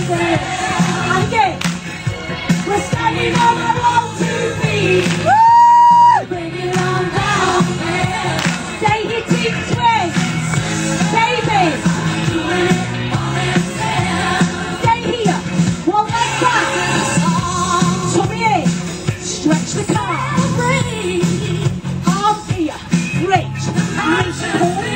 And again, we're standing on our own 2 feet. Bring it on down. Take it in twists. David. Stay here. 1 leg back. Tummy in. Stretch the calf. Arms here. Reach. Pull.